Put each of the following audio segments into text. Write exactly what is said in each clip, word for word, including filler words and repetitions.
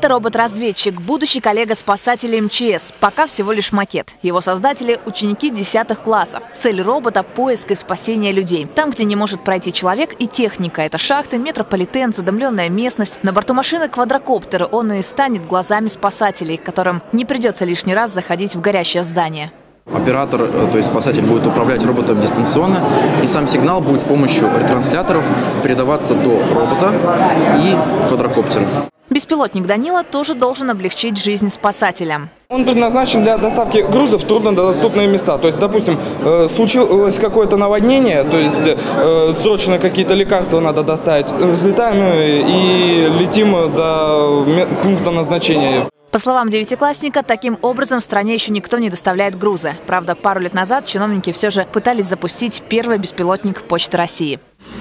Это робот-разведчик, будущий коллега спасателей эм че эс. Пока всего лишь макет. Его создатели – ученики десятых классов. Цель робота – поиск и спасение людей. Там, где не может пройти человек и техника. Это шахты, метрополитен, задымленная местность. На борту машины квадрокоптер. Он и станет глазами спасателей, которым не придется лишний раз заходить в горящее здание. Оператор, то есть спасатель, будет управлять роботом дистанционно, и сам сигнал будет с помощью ретрансляторов передаваться до робота и квадрокоптера. Беспилотник Данила тоже должен облегчить жизнь спасателям. Он предназначен для доставки грузов в труднодоступные места. То есть, допустим, случилось какое-то наводнение, то есть срочно какие-то лекарства надо доставить. Взлетаем и летим до пункта назначения. По словам девятиклассника, таким образом в стране еще никто не доставляет грузы. Правда, пару лет назад чиновники все же пытались запустить первый беспилотник Почты России.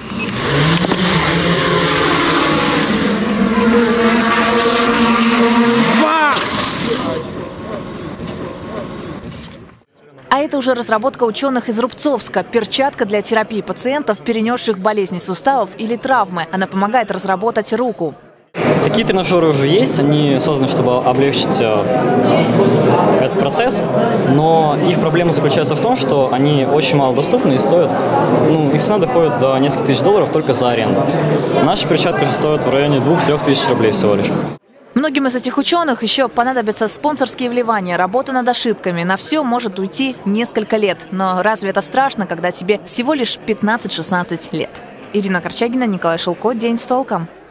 А это уже разработка ученых из Рубцовска. Перчатка для терапии пациентов, перенесших болезни суставов или травмы. Она помогает разработать руку. Такие тренажеры уже есть, они созданы, чтобы облегчить этот процесс, но их проблема заключается в том, что они очень малодоступны и стоят, ну, их цена доходит до нескольких тысяч долларов только за аренду. Наша перчатка же стоит в районе двух-трёх тысяч рублей всего лишь. Многим из этих ученых еще понадобятся спонсорские вливания, работа над ошибками. На все может уйти несколько лет. Но разве это страшно, когда тебе всего лишь пятнадцать-шестнадцать лет? Ирина Корчагина, Николай Шелко. День с толком.